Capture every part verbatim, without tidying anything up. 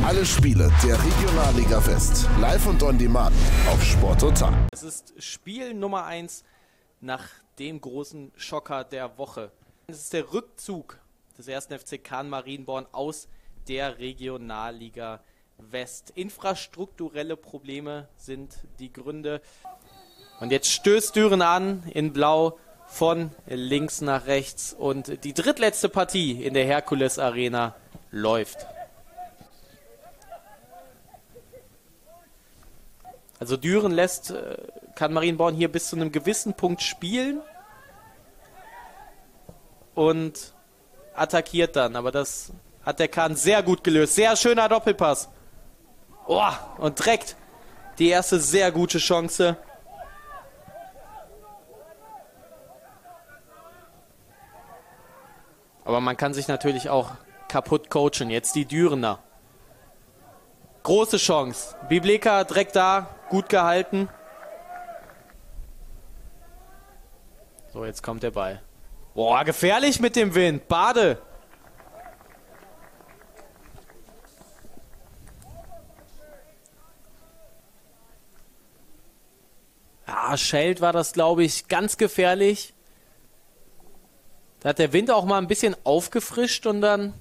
Alle Spiele der Regionalliga West, live und on demand auf Sport Total. Es ist Spiel Nummer eins nach dem großen Schocker der Woche. Es ist der Rückzug des ersten F C Can Marienborn aus der Regionalliga West. Infrastrukturelle Probleme sind die Gründe. Und jetzt stößt Düren an in Blau von links nach rechts. Und die drittletzte Partie in der Herkules Arena läuft. Also Düren lässt äh, Can Marienborn hier bis zu einem gewissen Punkt spielen und attackiert dann. Aber das hat der Can sehr gut gelöst. Sehr schöner Doppelpass. Oh, und direkt die erste sehr gute Chance. Aber man kann sich natürlich auch kaputt coachen. Jetzt die Dürener. Große Chance. Bibleka direkt da, gut gehalten. So, jetzt kommt der Ball. Boah, gefährlich mit dem Wind. Bade. Ja, Scheld war das, glaube ich, ganz gefährlich. Da hat der Wind auch mal ein bisschen aufgefrischt und dann...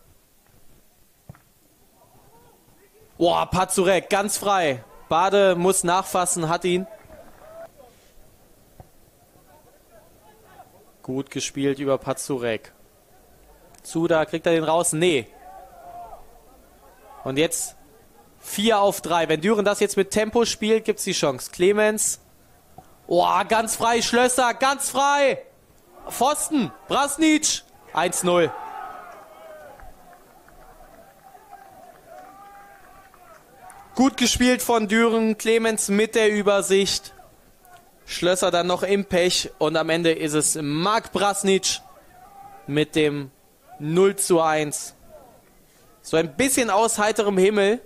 Boah, Pazurek, ganz frei. Bade muss nachfassen, hat ihn. Gut gespielt über Pazurek. Zuda, kriegt er den raus? Nee. Und jetzt vier auf drei. Wenn Düren das jetzt mit Tempo spielt, gibt es die Chance. Clemens. Boah, ganz frei. Schlösser, ganz frei. Pfosten. Brasnic. eins null. Gut gespielt von Düren, Clemens mit der Übersicht. Schlösser dann noch im Pech und am Ende ist es Mark Brasnic mit dem null zu eins. So ein bisschen aus heiterem Himmel.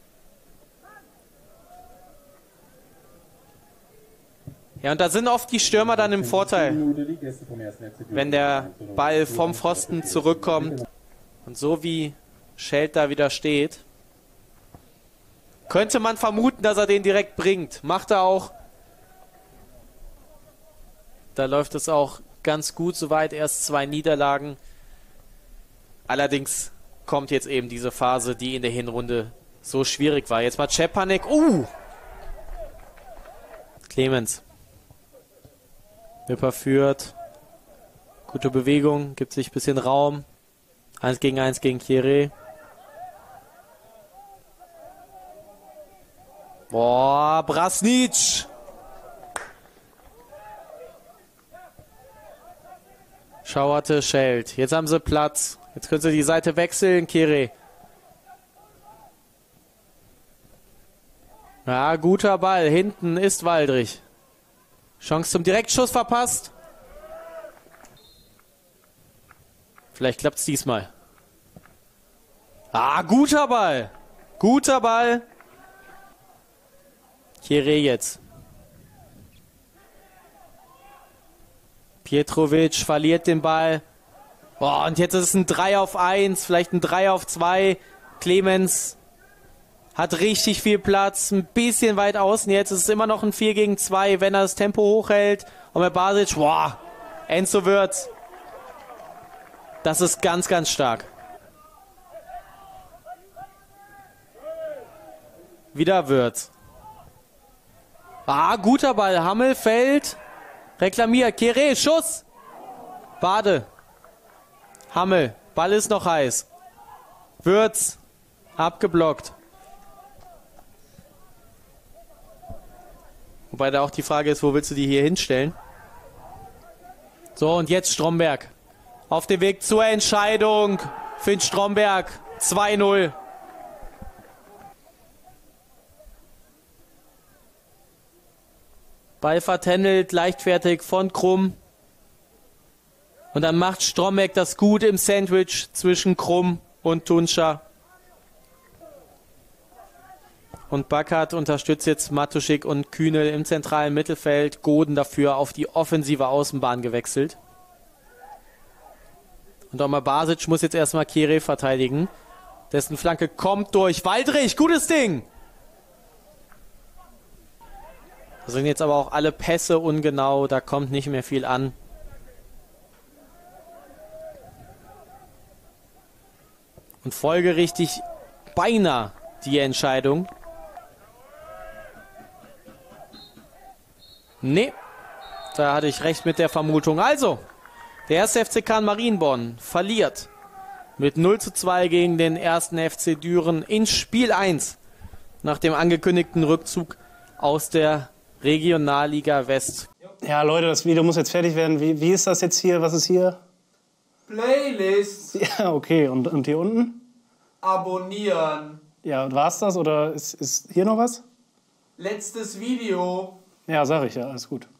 Ja, und da sind oft die Stürmer dann im Vorteil, wenn der Ball vom Pfosten zurückkommt. Und so wie Scheld da wieder steht, könnte man vermuten, dass er den direkt bringt. Macht er auch. Da läuft es auch ganz gut soweit. Erst zwei Niederlagen. Allerdings kommt jetzt eben diese Phase, die in der Hinrunde so schwierig war. Jetzt mal Czepanek. Uh! Clemens. Wipper führt. Gute Bewegung. Gibt sich ein bisschen Raum. Eins gegen eins gegen Kieré. Boah, Brasnic. Schauerte, Scheld. Jetzt haben sie Platz. Jetzt können sie die Seite wechseln. Kieré. Ja, guter Ball. Hinten ist Waldrich. Chance zum Direktschuss verpasst. Vielleicht klappt es diesmal. Ah, guter Ball. Guter Ball. Kieré jetzt. Pietrovic verliert den Ball. Oh, und jetzt ist es ein drei auf eins, vielleicht ein drei auf zwei. Clemens hat richtig viel Platz, ein bisschen weit außen. Jetzt ist es immer noch ein vier gegen zwei, wenn er das Tempo hochhält. Und bei Basic, boah, Enzo Wirtz. Das ist ganz, ganz stark. Wieder Wirtz. Ah, guter Ball. Hammel fällt. Reklamiert. Kieré, Schuss. Bade. Hammel. Ball ist noch heiß. Wirtz. Abgeblockt. Wobei da auch die Frage ist, wo willst du die hier hinstellen? So, und jetzt Stromberg. Auf dem Weg zur Entscheidung. Finn Stromberg. zwei null. Ball vertändelt, leichtfertig von Krumm. Und dann macht Stromberg das gut im Sandwich zwischen Krumm und Tunscher. Und Backert unterstützt jetzt Matuschik und Kühnel im zentralen Mittelfeld. Goden dafür auf die offensive Außenbahn gewechselt. Und auch mal Basic muss jetzt erstmal Kieré verteidigen. Dessen Flanke kommt durch. Waldrich, gutes Ding. Da sind jetzt aber auch alle Pässe ungenau. Da kommt nicht mehr viel an. Und folgerichtig beinahe die Entscheidung. Nee, da hatte ich recht mit der Vermutung. Also, der erste F C Kahn Marienborn verliert mit null zu zwei gegen den ersten F C Düren in Spiel eins nach dem angekündigten Rückzug aus der Regionalliga West. Ja, Leute, das Video muss jetzt fertig werden. Wie, wie ist das jetzt hier? Was ist hier? Playlist. Ja, okay. Und, und hier unten? Abonnieren. Ja, war's das oder ist, ist hier noch was? Letztes Video. Ja, sag ich ja. Alles gut.